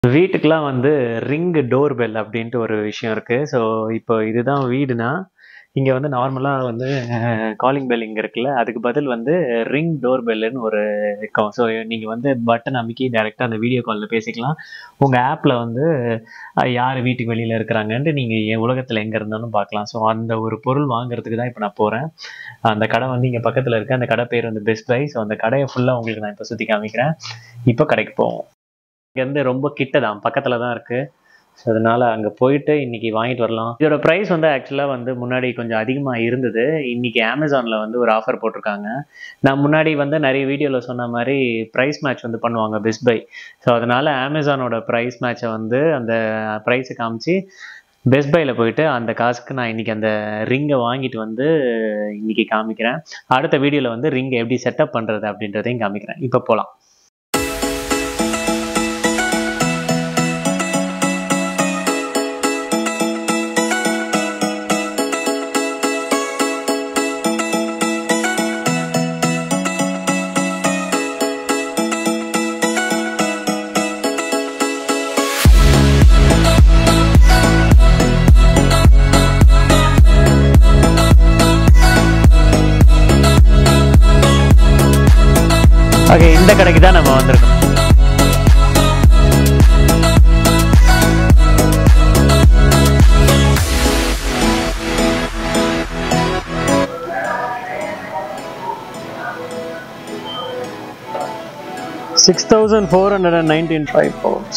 வீட்டுக்குலாம் வந்து ring door bell அப்படின்ட்டு ஒரு விஷயம் இருக்கு. ஸோ, இப்போ இதுதான் வீடுனா, இங்க வந்து நார்மலா வந்து காலிங் பெல் இங்க இருக்குல்ல, அதுக்கு பதில் வந்து ரிங் டோர் பெல்லுன்னு ஒரு இருக்கும். ஸோ, நீங்க வந்து பட்டன் அமுக்கி டைரக்ட்டா அந்த வீடியோ கால்ல பேசிக்கலாம். உங்க ஆப்ல வந்து யார் வீட்டுக்கு வெளியில இருக்கிறாங்கன்ட்டு நீங்க உலகத்துல எங்க இருந்தாலும் பார்க்கலாம். ஸோ, அந்த ஒரு பொருள் வாங்குறதுக்கு தான் இப்ப நான் போறேன். அந்த கடை வந்து இங்க பக்கத்துல இருக்கு. அந்த கடை பேர் வந்து பெஸ்ட் பை. ஸோ, அந்த கடைய ஃபுல்லா உங்களுக்கு நான் இப்ப சுத்தி காமிக்கிறேன். இப்ப கடைக்கு போவோம். இங்கேருந்து ரொம்ப கிட்ட தான். பக்கத்துல தான் இருக்கு. ஸோ, அதனால அங்க போயிட்டு இன்னைக்கு வாங்கிட்டு வரலாம். இதோட பிரைஸ் வந்து ஆக்சுவலா வந்து முன்னாடி கொஞ்சம் அதிகமா இருந்தது. இன்னைக்கு Amazonல வந்து ஒரு ஆஃபர் போட்டிருக்காங்க. நான் முன்னாடி வந்து நெறைய வீடியோல சொன்ன மாரி பிரைஸ் மேட்ச் வந்து பண்ணுவாங்க பெஸ்ட் பை. ஸோ, அதனால Amazonோட பிரைஸ் மேட்ச வந்து அந்த பிரைஸ காமிச்சு பெஸ்ட் பைல போயிட்டு அந்த காசுக்கு நான் இன்னைக்கு அந்த ரிங்க வாங்கிட்டு வந்து இன்னைக்கு காமிக்கிறேன். அடுத்த வீடியோல வந்து ரிங் எப்படி செட்டப் பண்றது அப்படின்றதையும் காமிக்கிறேன். இப்ப போலாம். ஓகே, இந்த கடைக்கு தான் நம்ம வந்திருக்கோம். £6,495.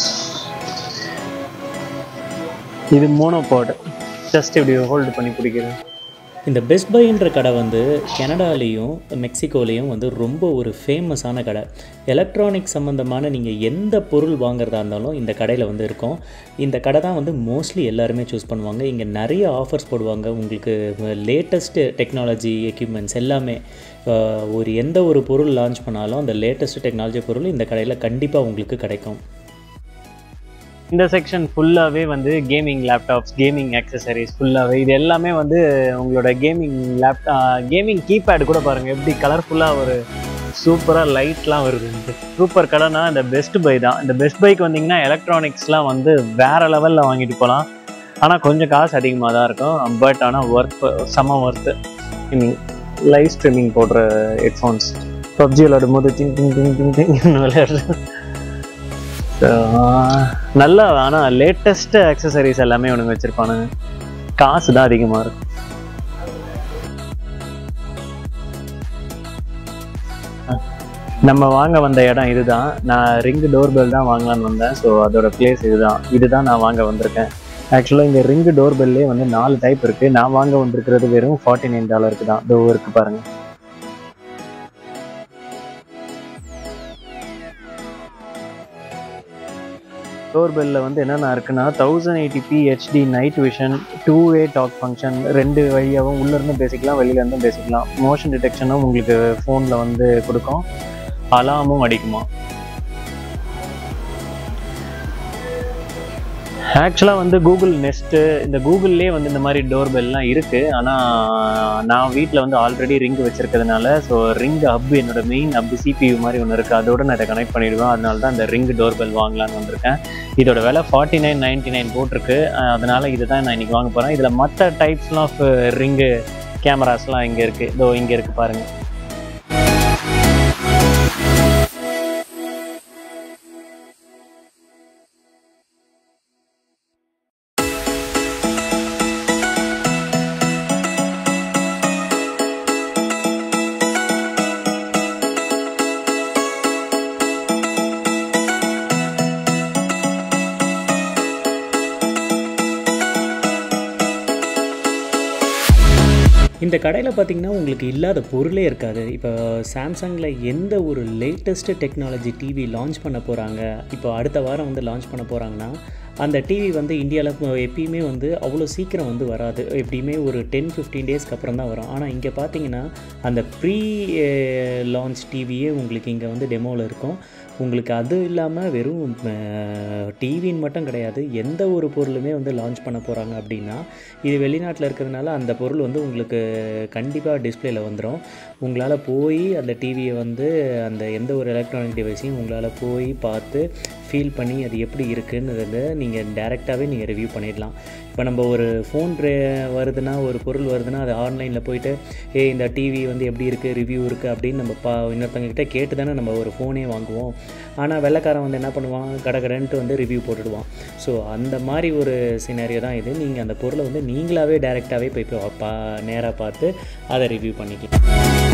இது மோனோபாட். ஜஸ்ட் இப்படி ஹோல்டு பண்ணி பிடிக்கிறது. இந்த பெஸ்ட் பைன்ற கடை வந்து கனடாலேயும் மெக்சிகோலேயும் வந்து ரொம்ப ஒரு ஃபேமஸான கடை. எலக்ட்ரானிக் சம்மந்தமான நீங்கள் எந்த பொருள் வாங்குறதா இருந்தாலும் இந்த கடையில் வந்து இருக்கும். இந்த கடை தான் வந்து மோஸ்ட்லி எல்லாருமே சூஸ் பண்ணுவாங்க. இங்கே நிறைய ஆஃபர்ஸ் போடுவாங்க. உங்களுக்கு லேட்டஸ்ட்டு டெக்னாலஜி எக்யூப்மெண்ட்ஸ் எல்லாமே எந்த ஒரு பொருள் லான்ச் பண்ணாலும் அந்த லேட்டஸ்ட் டெக்னாலஜி பொருள் இந்த கடையில் கண்டிப்பாக உங்களுக்கு கிடைக்கும். இந்த செக்ஷன் ஃபுல்லாகவே வந்து கேமிங் லேப்டாப்ஸ், கேமிங் ஆக்சசரிஸ் ஃபுல்லாகவே இது எல்லாமே வந்து உங்களோட கேமிங் கீபேட் கூட பாருங்கள் எப்படி கலர்ஃபுல்லாக ஒரு சூப்பராக லைட்லாம் வருது. சூப்பர் கடைனா இந்த பெஸ்ட் பை தான். இந்த பெஸ்ட் பைக்கு வந்தீங்கன்னா எலக்ட்ரானிக்ஸ்லாம் வந்து வேறு லெவலில் வாங்கிட்டு போகலாம். ஆனால் கொஞ்சம் காசு அதிகமாக தான் இருக்கும். பட் ஆனால் செம்ம ஒர்த்து. லைவ் ஸ்ட்ரீமிங் போடுற ஹெட்ஃபோன்ஸ், பப்ஜி விளையாடும் போது thing thing thing thing thing விளையாடுறது நல்லா. ஆனால் லேட்டஸ்ட் ஆக்சசரிஸ் எல்லாமே ஒன்று வச்சுருப்பானுங்க. காசு தான் அதிகமாக இருக்கும். நம்ம வாங்க வந்த இடம் இதுதான். நான் ரிங் டோர்பெல் தான் வாங்கலான்னு வந்தேன். ஸோ அதோட பிளேஸ் இதுதான் நான் வாங்க வந்திருக்கேன். ஆக்சுவலாக இங்கே ரிங் டோர்பெல்லே வந்து 4 டைப் இருக்குது. நான் வாங்க வந்திருக்கிறது வெறும் $49 தான். இதோ இருக்கு பாருங்கள். டோர்பெல்ல வந்து என்னென்ன இருக்குன்னா 1080p HD night vision, 2-way talk function, 2 வழியாகவும் உள்ளேருந்து பேசிக்கலாம், வெளியிலேருந்தும் பேசிக்கலாம். மோஷன் டிடெக்ஷனும் உங்களுக்கு ஃபோனில் வந்து கொடுக்கும். அலாமும் அடிக்குமா. ஆக்சுவலாக வந்து கூகுள் நெஸ்ட்டு, இந்த கூகுள்லேயே வந்து இந்த மாதிரி டோர்பெல்லாம் இருக்குது. ஆனால் நான் வீட்டில் வந்து ஆல்ரெடி ரிங் வச்சுருக்கிறதுனால ஸோ ரிங் ஹப், என்னோட மெயின் ஹப் CPU மாதிரி ஒன்று இருக்குது. அதோடு நான் இதை கனெக்ட் பண்ணிவிடுவேன். அதனால தான் இந்த ரிங் டோர்பெல் வாங்கலான்னு வந்திருக்கேன். இதோட விலை $49.99 போட்டிருக்கு. அதனால் இதை தான் நான் இன்றைக்கி வாங்க போகிறேன். இதில் மற்ற டைப்ஸ் ஆஃப் ரிங்கு கேமராஸ்லாம் இங்கே இருக்குது. இதோ இங்கே இருக்குது பாருங்கள். இந்த கடையில் பார்த்திங்கன்னா உங்களுக்கு இல்லாத பொருளே இருக்காது. இப்போ சாம்சங்கில் எந்த ஒரு லேட்டஸ்ட்டு டெக்னாலஜி டிவி லான்ச் பண்ண போகிறாங்க, இப்போ அடுத்த வாரம் வந்து லான்ச் பண்ண போகிறாங்கன்னா அந்த டிவி வந்து இந்தியாவில் எப்பயுமே வந்து அவ்வளோ சீக்கிரம் வந்து வராது. எப்படியுமே ஒரு 10-15 டேஸ்க்கு அப்புறம் தான் வரும். ஆனால் இங்கே பார்த்தீங்கன்னா அந்த ப்ரீ லான்ச் டிவியே உங்களுக்கு இங்கே வந்து டெமோவில் இருக்கும். உங்களுக்கு அது இல்லாமல் வெறும் டிவின்னு மட்டும் கிடையாது, எந்த ஒரு பொருளுமே வந்து லான்ச் பண்ண போகிறாங்க அப்படின்னா இது வெளிநாட்டில் இருக்கிறதுனால அந்த பொருள் வந்து உங்களுக்கு கண்டிப்பாக டிஸ்பிளேயில் வந்துடும். உங்களால் போய் அந்த டிவியை வந்து அந்த எந்த ஒரு எலக்ட்ரானிக் டிவைஸையும் உங்களால் போய் பார்த்து ஃபீல் பண்ணி அது எப்படி இருக்குன்னு நீங்கள் டேரெக்டாகவே நீங்கள் ரிவ்யூ பண்ணிடலாம். இப்போ நம்ம ஒரு ஃபோன் வருதுன்னா, ஒரு பொருள் வருதுன்னா, அது ஆன்லைனில் போயிட்டு இந்த டிவி வந்து எப்படி இருக்குது, ரிவ்யூ இருக்குது அப்படின்னு நம்ம இன்னொருத்தவங்ககிட்ட கேட்டு தானே நம்ம ஒரு ஃபோனே வாங்குவோம். ஆனால் வெள்ளைக்காரன் வந்து என்ன பண்ணுவான், கடன்ட்டு வந்து ரிவ்யூ போட்டுடுவான். ஸோ அந்த மாதிரி ஒரு சினாரியோ தான் இது. நீங்கள் அந்த பொருளை வந்து நீங்களாகவே டேரெக்டாகவே போய் நேராக பார்த்து அதை ரிவ்யூ பண்ணிக்கலாம்.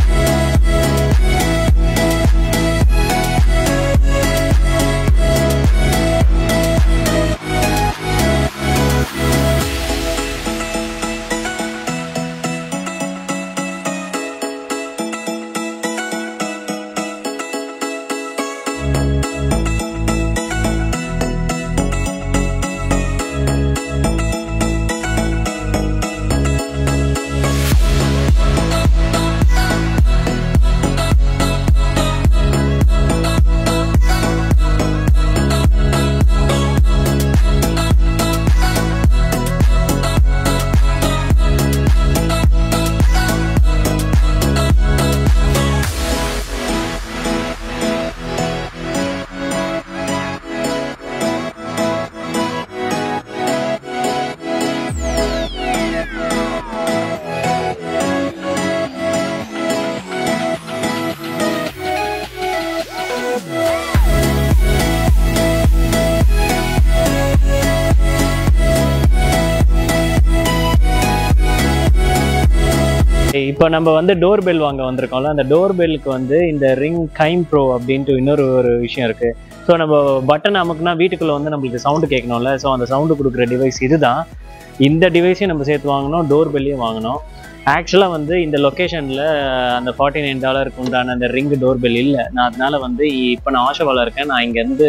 இப்போ நம்ம வந்து டோர் பெல் வாங்க வந்திருக்கோம்ல, அந்த டோர் பெல்லுக்கு வந்து இந்த ரிங் கைம் ப்ரோ அப்படின்ட்டு இன்னொரு விஷயம் இருக்குது. ஸோ நம்ம பட்டன் அமுக்குனா வீட்டுக்குள்ளே வந்து நம்மளுக்கு சவுண்டு கேட்கணும்ல, ஸோ அந்த சவுண்டு கொடுக்குற டிவைஸ் இதுதான். இந்த டிவைஸையும் நம்ம சேர்த்து வாங்கினோம், டோர் பெல்லையும் வாங்கினோம். ஆக்சுவலாக வந்து இந்த லொக்கேஷனில் அந்த $49 உண்டான அந்த ரிங் டோர் பெல் இல்லை. நான் அதனால வந்து இப்போ நான் ஆஷாவால் இருக்கேன். நான் இங்கேருந்து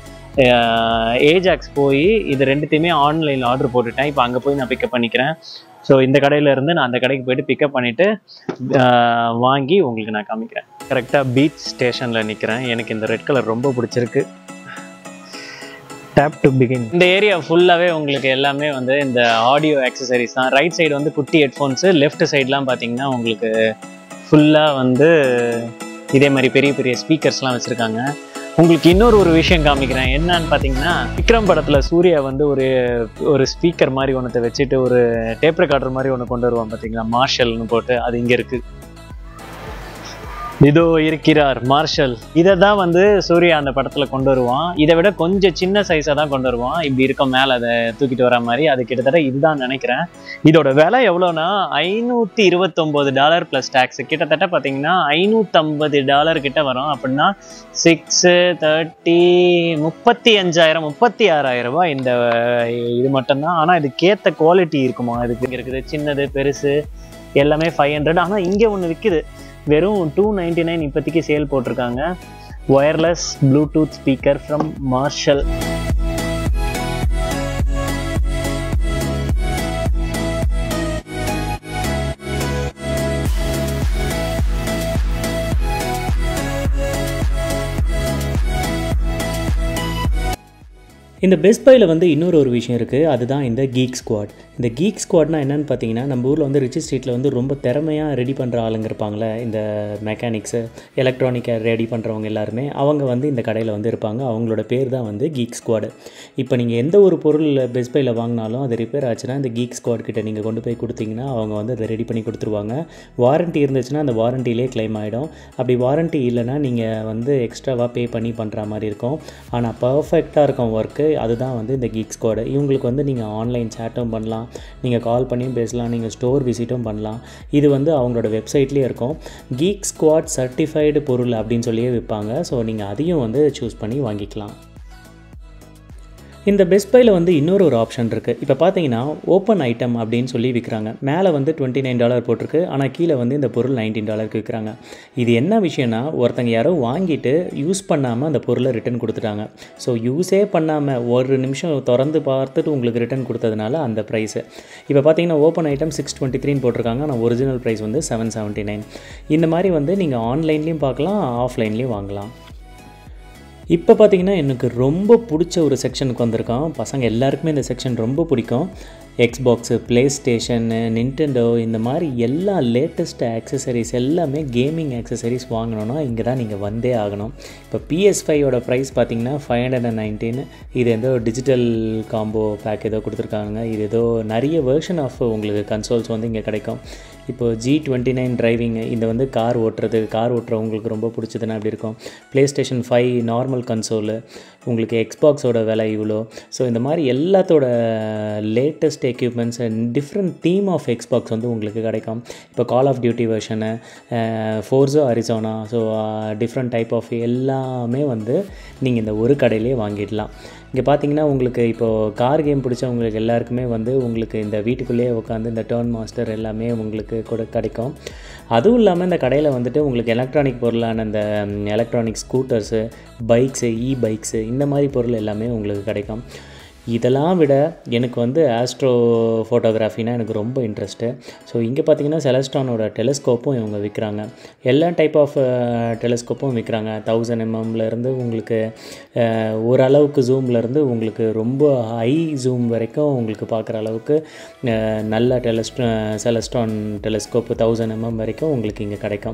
ஏஜாக்ஸ் போய் இது ரெண்டுத்தையுமே ஆன்லைனில் ஆர்டர் போட்டுட்டேன். இப்போ அங்கே போய் நான் பிக்கப் பண்ணிக்கிறேன். ஸோ இந்த கடையிலேருந்து நான் அந்த கடைக்கு போய்ட்டு பிக்கப் பண்ணிவிட்டு வாங்கி உங்களுக்கு நான் காமிக்கிறேன். கரெக்டாக பீச் ஸ்டேஷனில் நிற்கிறேன். எனக்கு இந்த ரெட் கலர் ரொம்ப பிடிச்சிருக்கு. Tap to begin. இந்த ஏரியா ஃபுல்லாகவே உங்களுக்கு எல்லாமே வந்து இந்த ஆடியோ ஆக்சசரிஸ் தான். ரைட் சைடு வந்து குட்டி ஹெட்ஃபோன்ஸு, லெஃப்ட் சைட்லாம் பார்த்தீங்கன்னா உங்களுக்கு ஃபுல்லாக வந்து இதே மாதிரி பெரிய பெரிய ஸ்பீக்கர்ஸ்லாம் வச்சுருக்காங்க. உங்களுக்கு இன்னொரு விஷயம் காமிக்கிறேன். என்னன்னு பார்த்தீங்கன்னா, விக்ரம் படத்தில் சூர்யா வந்து ஒரு ஸ்பீக்கர் மாதிரி ஒன்றத்தை வச்சுட்டு ஒரு டேப் ரெக்கார்டர் மாதிரி ஒன்று கொண்டு வருவான் பார்த்தீங்களா, மார்ஷல்னு போட்டு. அது இங்கே இருக்குது. இதோ இருக்கிறார் மார்ஷல். இதை தான் வந்து சூர்யா அந்த படத்தில் கொண்டு வருவான். இதை விட கொஞ்சம் சின்ன சைஸாக தான் கொண்டு வருவான். இப்படி இருக்கும் மேலே அதை தூக்கிட்டு வர மாதிரி. அது கிட்டத்தட்ட இதுதான் நினைக்கிறேன். இதோட விலை எவ்வளோனா $529 ப்ளஸ் டேக்ஸ். கிட்டத்தட்ட பார்த்தீங்கன்னா $550 கிட்ட வரும். அப்படின்னா 630 35,000 ரூபாய் இந்த இது மட்டும்தான். ஆனால் இதுக்கேற்ற குவாலிட்டி இருக்குமா? இதுக்கு இருக்குது சின்னது பெருசு எல்லாமே 500. ஆனால் இங்கே ஒன்று விற்குது வெறும் $299 இப்போதைக்கு சேல் போட்டிருக்காங்க. Wireless Bluetooth speaker from Marshall. இந்த பெஸ்ட்பையில் வந்து இன்னொரு விஷயம் இருக்குது. அதுதான் இந்த கீக் ஸ்குவாட். இந்த கீக் ஸ்குவாட்னா என்னென்னு பார்த்தீங்கன்னா, நம்ம ஊரில் வந்து ரிச் ஸ்ட்ரீட்டில் வந்து ரொம்ப திறமையாக ரெடி பண்ணுற ஆளுங்க இருப்பாங்களே, இந்த மெக்கானிக்ஸு எலக்ட்ரானிக்கை ரெடி பண்ணுறவங்க எல்லாருமே அவங்க வந்து இந்த கடையில் வந்து இருப்பாங்க. அவங்களோட பேர் தான் வந்து கீக் ஸ்குவாடு. இப்போ நீங்கள் எந்த ஒரு பொருள் பெஸ்ட்பையில் வாங்கினாலும் அது ரிப்பேர் ஆச்சுன்னா இந்த கீக் ஸ்குவாட் கிட்ட நீங்கள் கொண்டு போய் கொடுத்தீங்கன்னா அவங்க வந்து அதை ரெடி பண்ணி கொடுத்துருவாங்க. வாரண்ட்டி இருந்துச்சுன்னா அந்த வாரண்ட்டிலே கிளைம் ஆகிடும். அப்படி வாரண்ட்டி இல்லைன்னா நீங்கள் வந்து எக்ஸ்ட்ராவாக பே பண்ணி பண்ணுற மாதிரி இருக்கும். ஆனால் பர்ஃபெக்டாக இருக்கும் ஒர்க்கு. அதுதான் வந்து இந்த கீக் ஸ்குவாடு. இவங்களுக்கு வந்து நீங்கள் ஆன்லைன் சேட்டும் பண்ணலாம், நீங்கள் கால் பண்ணியும் பேசலாம், நீங்கள் ஸ்டோர் விசிட்டும் பண்ணலாம். இது வந்து அவங்களோட வெப்சைட்லேயே இருக்கும். கீக் ஸ்குவாட் சர்டிஃபைடு பொருள் அப்படின்னு சொல்லியே விற்பாங்க. ஸோ நீங்கள் அதையும் வந்து சூஸ் பண்ணி வாங்கிக்கலாம். இந்த பெஸ்ட்பையில் வந்து இன்னொரு ஆப்ஷன் இருக்குது. இப்போ பார்த்தீங்கன்னா ஓப்பன் ஐட்டம் அப்படின்னு சொல்லி விற்கிறாங்க. மேலே வந்து $29 போட்டிருக்கு, ஆனால் கீழே வந்து இந்த பொருள் $19 விற்கிறாங்க. இது என்ன விஷயம்னா, ஒருத்தங்க யாரோ வாங்கிட்டு யூஸ் பண்ணாமல் அந்த பொருளை ரிட்டன் கொடுத்துட்டாங்க. ஸோ யூஸே பண்ணாமல் ஒரு நிமிஷம் திறந்து பார்த்துட்டு உங்களுக்கு ரிட்டன் கொடுத்ததுனால அந்த ப்ரைஸு. இப்போ பார்த்தீங்கன்னா ஓப்பன் ஐட்டம் $623 போட்டிருக்காங்க, ஆனால் ஒரிஜினல் ப்ரைஸ் வந்து $779. இந்த மாதிரி வந்து நீங்கள் ஆன்லைன்லேயும் பார்க்கலாம், ஆஃப்லைன்லேயும் வாங்கலாம். இப்போ பார்த்தீங்கன்னா எனக்கு ரொம்ப பிடிச்ச ஒரு செக்ஷனுக்கு வந்திருக்கோம். பசங்க எல்லாருக்குமே இந்த செக்ஷன் ரொம்ப பிடிக்கும். எக்ஸ்பாக்ஸு, ப்ளே ஸ்டேஷனு, நிண்டெண்டோ இந்த மாதிரி எல்லா லேட்டஸ்ட் ஆக்சசரிஸ் எல்லாமே கேமிங் ஆக்சசரிஸ் வாங்கணுன்னா இங்கே தான் நீங்கள் வந்தே ஆகணும். இப்போ PS5 ப்ரைஸ் பார்த்திங்கன்னா 519. இது ஏதோ டிஜிட்டல் காம்போ பேக் ஏதோ கொடுத்துருக்காங்க. இது ஏதோ நிறைய வெர்ஷன் ஆஃப் உங்களுக்கு கன்சோல்ஸ் வந்து இங்கே கிடைக்கும். இப்போ G29 டிரைவிங், இந்த வந்து கார் ஓட்டுறவங்களுக்கு ரொம்ப பிடிச்சதுன்னா அப்படி இருக்கும். ப்ளே ஸ்டேஷன் 5 நார்மல் கன்சோலு, உங்களுக்கு எக்ஸ்பாக்ஸோட விலை இவ்வளோ. ஸோ இந்த மாதிரி எல்லாத்தோட latest equipments different theme of Xbox வந்து உங்களுக்கு கிடைக்கும். இப்போ Call of Duty version, Forza Horizon, so different type of எல்லாமே வந்து நீங்கள் இந்த ஒரு கடையிலே வாங்கிடலாம். இங்கே பார்த்தீங்கன்னா உங்களுக்கு இப்போது கார் கேம் பிடிச்சவங்களுக்கு எல்லாருக்குமே வந்து உங்களுக்கு இந்த வீட்டுக்குள்ளேயே உட்காந்து இந்த டர்ன் மாஸ்டர் எல்லாமே உங்களுக்கு கூட கிடைக்கும். அதுவும் இல்லாமல் இந்த கடையில் வந்துட்டு உங்களுக்கு எலக்ட்ரானிக் பொருளான இந்த எலக்ட்ரானிக் ஸ்கூட்டர்ஸு, பைக்ஸு, பைக்ஸு இந்த மாதிரி பொருள் எல்லாமே உங்களுக்கு கிடைக்கும். இதெல்லாம் விட எனக்கு வந்து ஆஸ்ட்ரோ ஃபோட்டோகிராஃபினா எனக்கு ரொம்ப இன்ட்ரெஸ்ட்டு. ஸோ இங்கே பார்த்தீங்கன்னா செலஸ்ட்ரானோட டெலஸ்கோப்பும் இவங்க விற்கிறாங்க. எல்லா டைப் ஆஃப் டெலஸ்கோப்பும் விற்கிறாங்க. 1000 mmலேருந்து உங்களுக்கு ஓரளவுக்கு ஜூம்லேருந்து உங்களுக்கு ரொம்ப ஹை ஜூம் வரைக்கும் உங்களுக்கு பார்க்குற அளவுக்கு நல்ல செலஸ்ட்ரான் டெலஸ்கோப்பு 1000 mm வரைக்கும் உங்களுக்கு இங்கே கிடைக்கும்.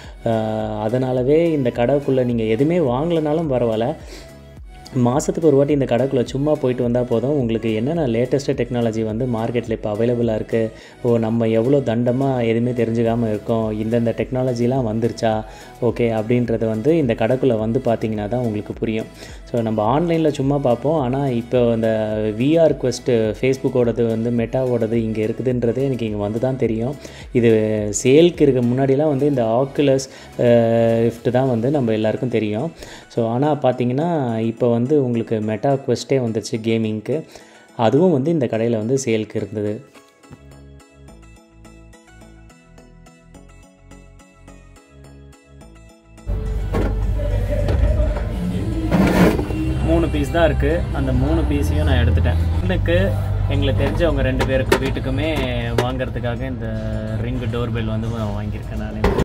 அதனாலவே இந்த கடைக்குள்ளே நீங்கள் எதுவுமே வாங்கலைனாலும் பரவாயில்ல, மாதத்துக்கு ஒரு வாட்டி இந்த கடைக்குள்ளே சும்மா போயிட்டு வந்தால் போதும். உங்களுக்கு என்னென்ன லேட்டஸ்ட்டு டெக்னாலஜி வந்து மார்க்கெட்டில் இப்போ அவைலபிளாக இருக்குது, நம்ம எவ்வளோ தண்டமாக எதுவுமே தெரிஞ்சுக்காமல் இருக்கோம், இந்தந்த டெக்னாலஜிலாம் வந்துருச்சா ஓகே அப்படின்றது வந்து இந்த கடைக்குள்ளே வந்து பார்த்திங்கன்னா தான் உங்களுக்கு புரியும். ஸோ நம்ம ஆன்லைனில் சும்மா பார்ப்போம், ஆனால் இப்போ இந்த VR குவெஸ்ட்டு ஃபேஸ்புக்கோடது வந்து மெட்டாவோடது இங்கே இருக்குதுன்றது எனக்கு இங்கே வந்து தான் தெரியும். இது சேல்க்கு இருக்க முன்னாடிலாம் வந்து இந்த ஆக்குலஸ் ரிஃப்ட் தான் வந்து நம்ம எல்லாருக்கும் தெரியும். ஸோ ஆனால் பார்த்திங்கன்னா இப்போ வந்து உங்களுக்கு மெட்டா குவெஸ்ட்டே வந்துருச்சு கேமிங்க்கு. அதுவும் வந்து இந்த கடையில் வந்து சேல்க்கு இருந்தது. மூணு பீஸ் தான் இருக்குது. அந்த 3 பீஸையும் நான் எடுத்துட்டேன். எனக்கு எங்களுக்கு தெரிஞ்சவங்க 2 பேருக்கு வீட்டுக்குமே வாங்கிறதுக்காக இந்த ரிங் டோர் பெல் வந்து வாங்கியிருக்கேன் நான்.